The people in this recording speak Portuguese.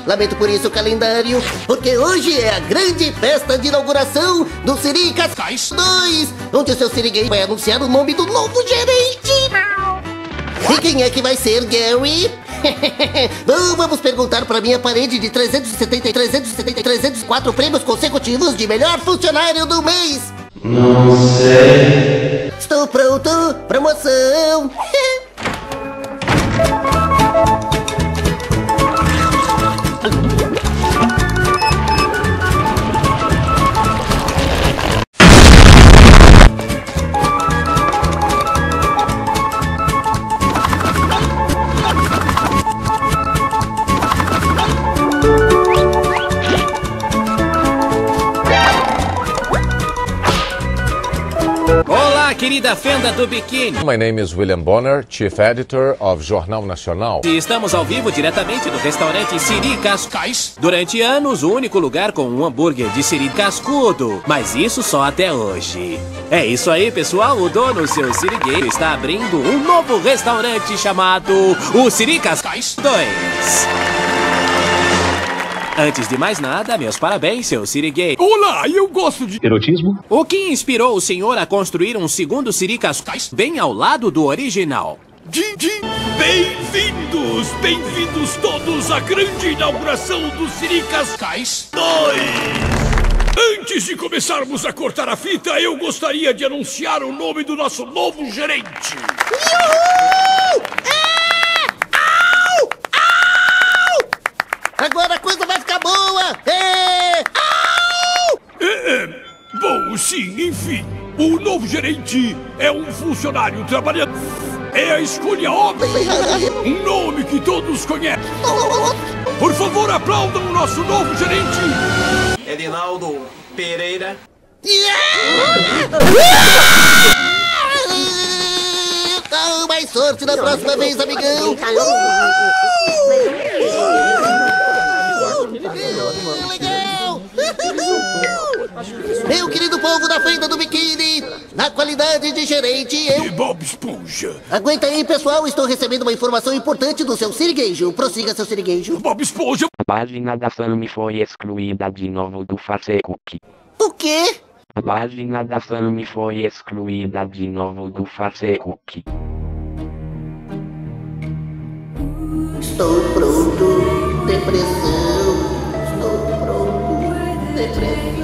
Lamento por isso, calendário, porque hoje é a grande festa de inauguração do Siri Cascais 2, onde o seu Siriguei vai anunciar o nome do novo gerente. E quem é que vai ser, Gary? Bom, vamos perguntar para minha parede de 304 prêmios consecutivos de melhor funcionário do mês. Não sei. Estou pronto, promoção. Olá, querida fenda do biquíni. My name is William Bonner, Chief Editor of Jornal Nacional. E estamos ao vivo diretamente do restaurante Siri Cascais. Durante anos, o único lugar com um hambúrguer de siri cascudo. Mas isso só até hoje. É isso aí, pessoal. O dono, seu Sirigueiro, está abrindo um novo restaurante chamado o Siri Cascais 2. Antes de mais nada, meus parabéns, seu Siriguei. Olá, eu gosto de Erotismo? O que inspirou o senhor a construir um segundo Siri Cascais bem ao lado do original? Bem-vindos! Bem-vindos todos à grande inauguração do Siri Cascais 2! Antes de começarmos a cortar a fita, eu gostaria de anunciar o nome do nosso novo gerente. Agora a coisa vai ficar boa! Bom, sim, enfim. O novo gerente é um funcionário trabalhador. É a escolha óbvia. Um nome que todos conhecem. Por favor, aplaudam o nosso novo gerente. Edinaldo Pereira. Mais sorte na próxima vez, amigão! Legal! Meu querido povo da fenda do biquíni, na qualidade de gerente, E Bob Esponja. Aguenta aí, pessoal, estou recebendo uma informação importante do seu Sirigueijo. Prossiga, seu Sirigueijo. Bob Esponja. A página da Fame foi excluída de novo do Facebook. O quê? A página da Fame foi excluída de novo do Facebook. Estou pronto. Depressão. Estou pronto. Depressão.